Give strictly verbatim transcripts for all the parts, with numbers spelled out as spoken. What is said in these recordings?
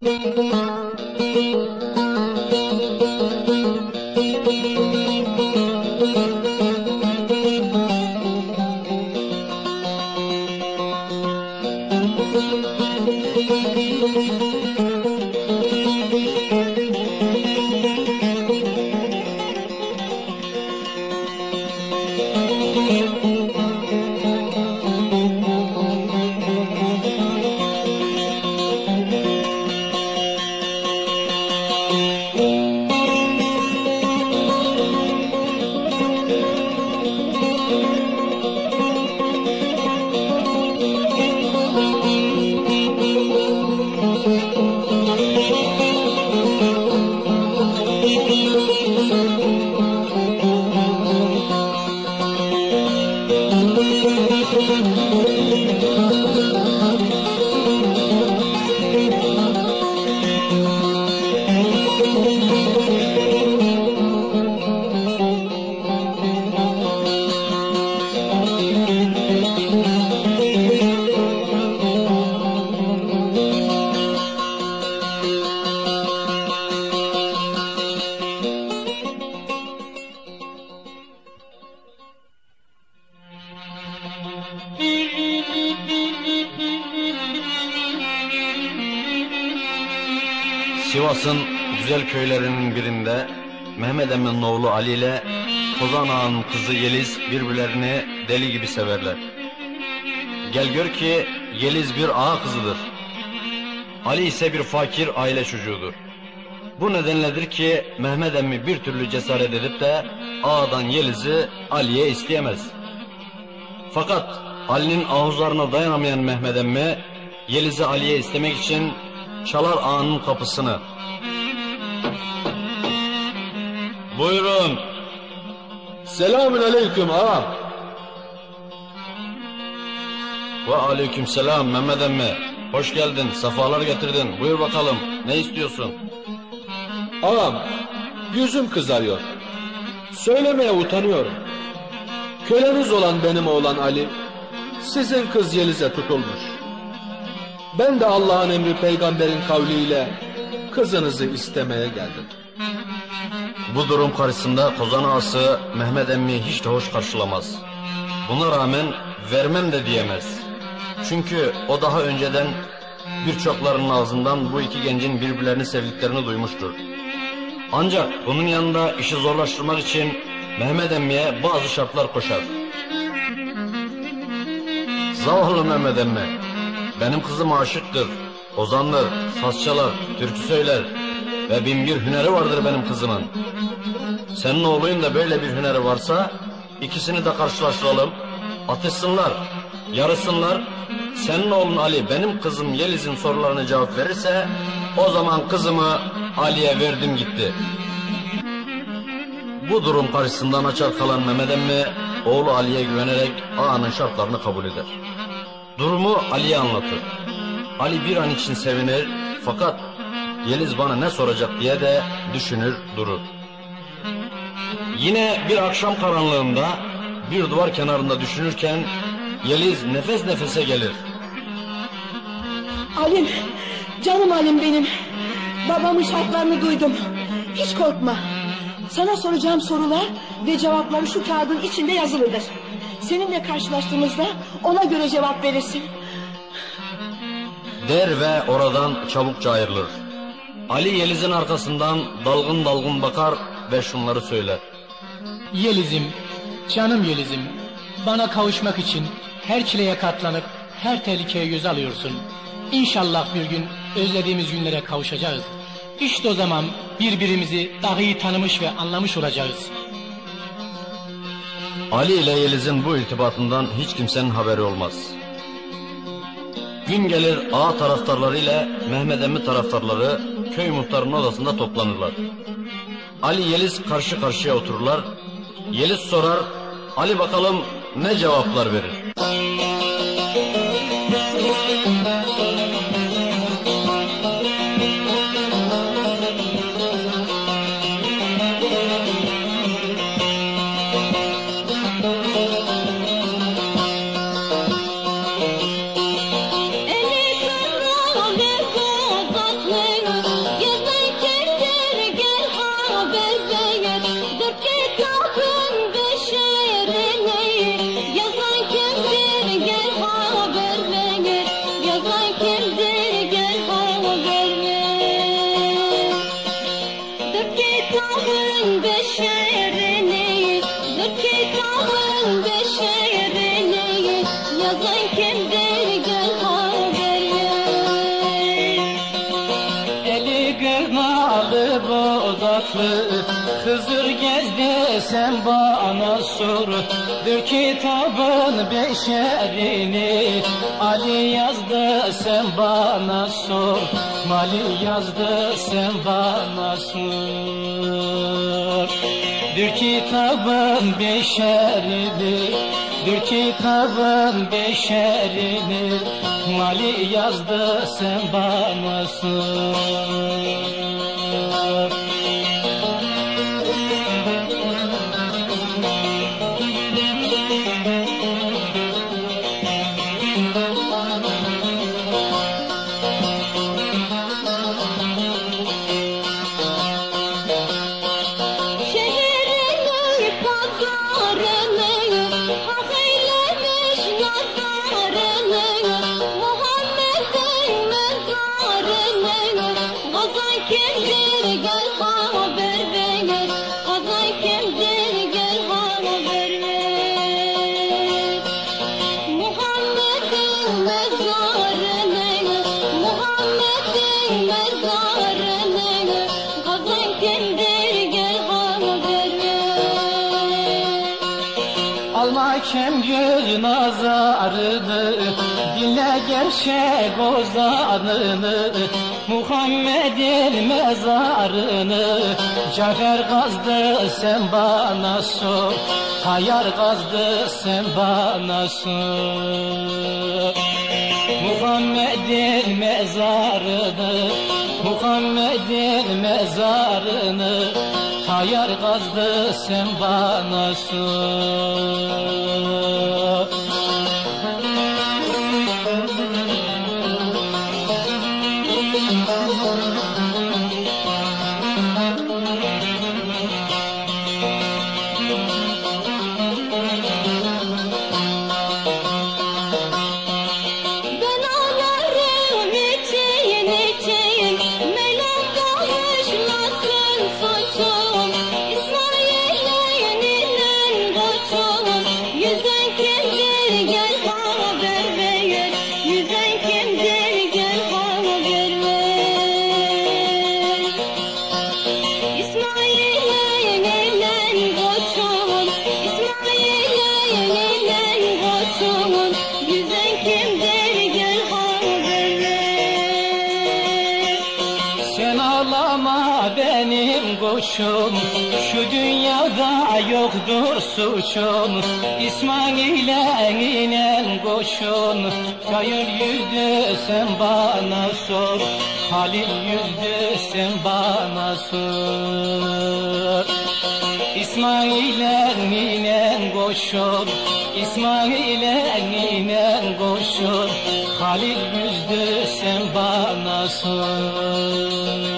Sivas'ın güzel köylerinin birinde Mehmet Emmi'nin oğlu Ali ile Kozan Ağa'nın kızı Yeliz birbirlerini deli gibi severler. Gel gör ki Yeliz bir ağa kızıdır. Ali ise bir fakir aile çocuğudur. Bu nedenledir ki Mehmet Emmi bir türlü cesaret edip de ağadan Yeliz'i Ali'ye isteyemez. Fakat Ali'nin ahuzlarına dayanamayan Mehmet Emmi Yeliz'i Ali'ye istemek için çalar ağanın kapısını. Buyurun. Selamün aleyküm ağam. Ve aleyküm selam Mehmet Emmi. Hoş geldin, sefalar getirdin. Buyur bakalım, ne istiyorsun? Ağam, yüzüm kızarıyor. Söylemeye utanıyorum. Köleniz olan benim oğlan Ali, sizin kız Yeliz'e tutulmuş. Ben de Allah'ın emri peygamberin kavliyle kızınızı istemeye geldim. Bu durum karşısında Kozan Ağası Mehmet Emmi'yi hiç de hoş karşılamaz. Buna rağmen vermem de diyemez. Çünkü o daha önceden birçoklarının ağzından bu iki gencin birbirlerini sevdiklerini duymuştur. Ancak bunun yanında işi zorlaştırmak için Mehmet Emmi'ye bazı şartlar koşar. Zavallı Mehmet Emmi, benim kızım aşıktır, ozandır, saz çalar, türkü söyler ve bin bir hüneri vardır benim kızımın. Senin oğluyun da böyle bir hüneri varsa ikisini de karşılaştıralım, atışsınlar, yarışsınlar. Senin oğlun Ali benim kızım Yeliz'in sorularına cevap verirse o zaman kızımı Ali'ye verdim gitti. Bu durum karşısında açar kalan Mehmet Emmi oğlu Ali'ye güvenerek ağanın şartlarını kabul eder. Durumu Ali'ye anlatır. Ali bir an için sevinir fakat Yeliz bana ne soracak diye de düşünür durur. Yine bir akşam karanlığında bir duvar kenarında düşünürken Yeliz nefes nefese gelir. Alim, canım Alim benim. Babamın şartlarını duydum. Hiç korkma. Sana soracağım sorular ve cevapları şu kağıdın içinde yazılıdır. Seninle karşılaştığımızda ona göre cevap verirsin. Der ve oradan çabukça ayrılır. Ali Yeliz'in arkasından dalgın dalgın bakar ve şunları söyler. Yeliz'im, canım Yeliz'im, bana kavuşmak için her çileye katlanıp her tehlikeye göz alıyorsun. İnşallah bir gün özlediğimiz günlere kavuşacağız. İşte o zaman birbirimizi daha iyi tanımış ve anlamış olacağız. Ali ile Yeliz'in bu iltifatından hiç kimsenin haberi olmaz. Gün gelir ağa taraftarları ile Mehmet Emmi taraftarları köy muhtarının odasında toplanırlar. Ali Yeliz karşı karşıya otururlar. Yeliz sorar, Ali bakalım ne cevaplar verir. Eli kırıldı kozaklı bozaklı Hızır gezdi sen bana sor Dur kitabın beşerini Ali yazdı sen bana sor Mali yazdı sen bana sor Dur kitabın beşerini Dur kitabın beşerini Mali yazdı sen bana sor Alma göz nazarını Dinle gerçek ozanını Muhammed'in mezarını Cafer kazdı sen bana sor Tayyar kazdı sen bana sor Muhammed'in mezarını Muhammed'in mezarını Tayyar kazdı sen bana sor Benim koçum şu dünyada yoktur suçum İsmail'e inen koçun Çayır yüzdü sen bana sor Halil yüzdü sen bana sor İsmail'e inen koçun İsmail'e inen koçun Halil yüzdü sen bana sor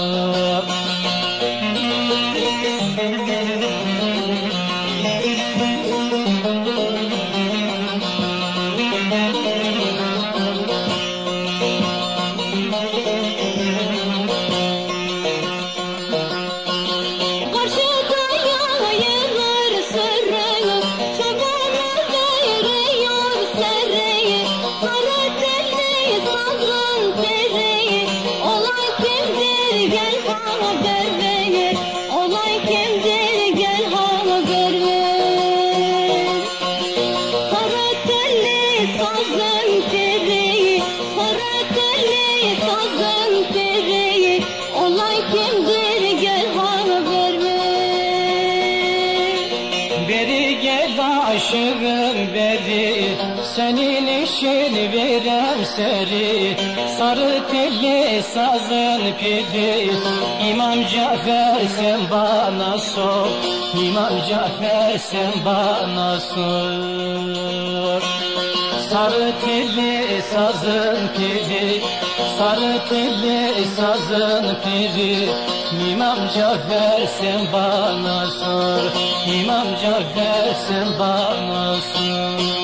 Aşığım beri senin işin verem seri Sarı telli sazın piri İmam Cafer sen bana sor İmam Cafer sen bana sor Sarı telli sazın piri Sarı telli sazın piri İmam Cafer sen bana sor İmam Cafer sen bana sor